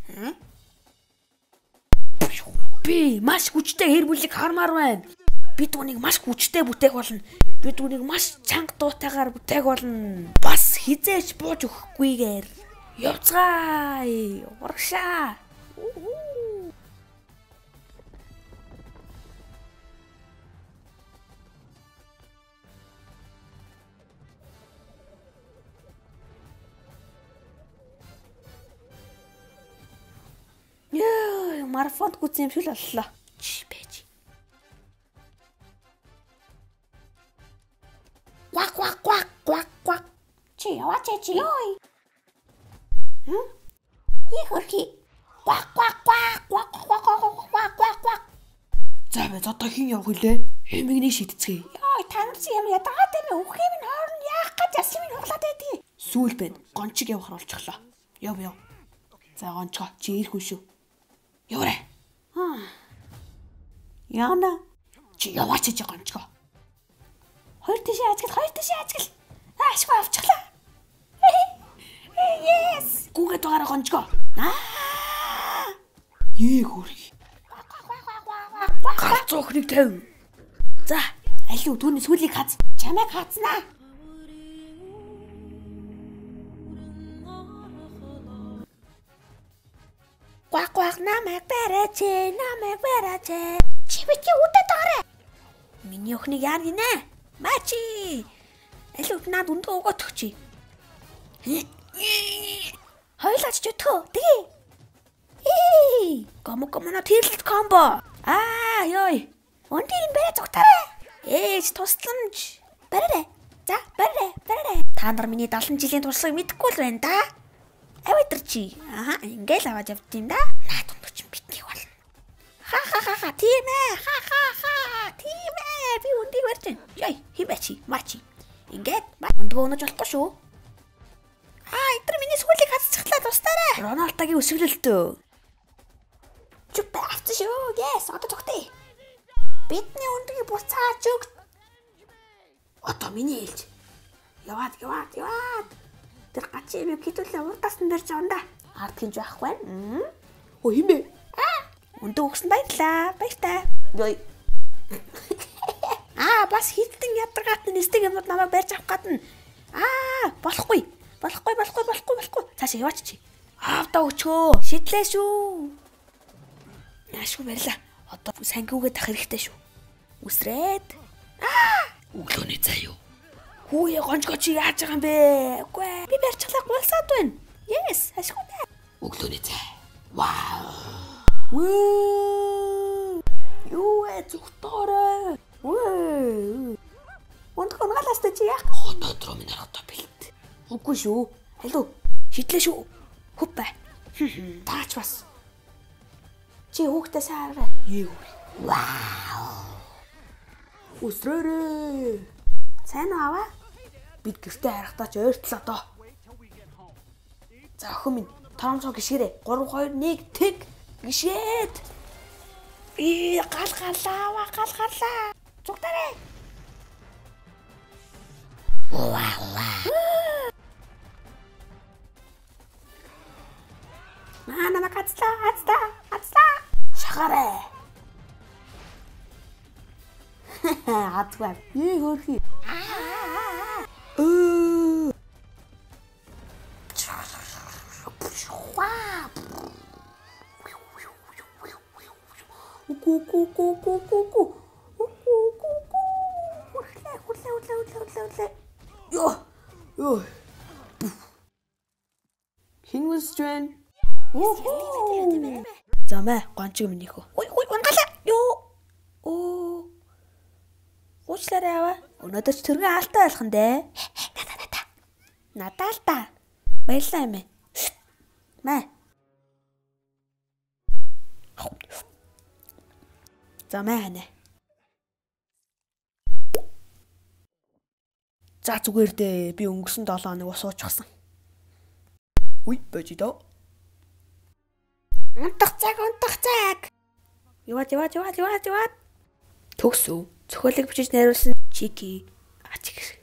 Би маш хүчтэй хэрвүүлийг хармаар байна. Би түүнийг маш хүчтэй бүтээх болно. Би түүнийг маш чанга дуутайгаар бүтээх болно. Бас хизээч бууж өгөхгүйгээр явцгаая. Урагшаа. Яа, марафонд гүцэн юм шиг боллоо. Чи бэж. Quack. Чи яваач чи ёй. Ихорхи. Quack. За бай одоо хин явах үлээ. Хэмигний шидцгээе. Ёй танарсан юм ядгаад юм өвхөө минь хоорн яах гэж ясны минь хуглаад байдгийг. Сүүл байна. Гончиг явахаар болчихлоо. Яв. За гончоо чи ирэх үү шүү. Яваарай. Яна. Чи яваач чи гончгоо. Хоёр тишээ ажигл. Ашгүй авчихлаа. Yes. Гүгээд байгаараа гончгоо. Хөрхи. Ганцохныг тавь. За, алив түүний сүлийг хац. Чамайг хацнаа. Quack намайг бараач. Чи бич үдэ даарэ. Миний охиныг яар гинэ? Мачи. Алив над өндөө өгөөт өгчий. Хойлооч ч өтгөө. Тэгээ. Комона тэрлэлт комбо. Ёй. Өндийн бэрэ зүгтараа. Ээж тусламж. Барарэ. За, барарэ. Та нар миний 70 жилийн туршлагыг мэдэхгүй л байна да. Авидар чи. Ингээл аваад явд юм да. Наад өндөө чи битгий болно. Ха. Тийм ээ. Тийм ээ. Би өндийг барьж байна. Ёй, химэчи, мачи. Ингээд өндгөө өнөж болохгүй шүү. Эдгээр миний сүлийг хасчихлаа тустаарай. Роналдогийн өсвөлөлтөө. Чүп авчих шүү. Yes, одоо тогтъё. Бидний өндгийг буцааж өг. Одоо миний ээлж. Яваад. Тэр гачиг хитүүлээ урдаас нь барьж байгаа юм да. Ард хинж байхгүй байна. Химээ. Өндөө өгсөн баярлаа. Баяртай. Ёй. Бас хитэн ядаргаат нэстэг юмуд намайг барьж авах гадна. Болохгүй. Цааш яваач чи. Аавда өчгөө. Шидлээ шүү. Яашгүй барьлаа. Одоо сангиугээ тах хэрэгтэй шүү. Үсрээд. Өглөөний заяа. Хүүе гончгоо чи яаж байгаа юм бэ? Үгүй ээ. Би барьчихлаа гулсаад байна. Yes, ашгүй нэ. Өглөөний зай. Вау. Юу зүгтөөрэ. Өндгөө галаастай чи яах? Хотодроо минь харахтаа бэлт. Үгүй шүү. Халуу. Шидлээ шүү. Хөп бай. Таач бас. Чи хүүхдээ саарай. Вау. Үсрээрээ. Сайн аваа. Бид гэртээ харахтаа ч ойртлоо доо. За охин минь торомцоо гიშгэрээ. 3 2 1 тэг гიშгээд. Галгалаа. Зүгтарэ. Намайг хацлаа. Шахаарэ. Хацгаа. Хөрхи. Yo. Хин үстрэн. Замаа гончиг минийхөө. Ой унгалаа. Ёо. Уучлаарай аваа. Өнөөдөр ч тэргээ алтай болох нь дээ. Надаа л та. Баярлалаа эмээ. Маа. Замаа ханаа. За зүгээр дээ. Би өнгөрсөн 7 хоног ус уучсан. Уй, божи доо. Унтах цаг. Яваад. Төгсөв. Цохиолыг бичиж найруулсан Чики.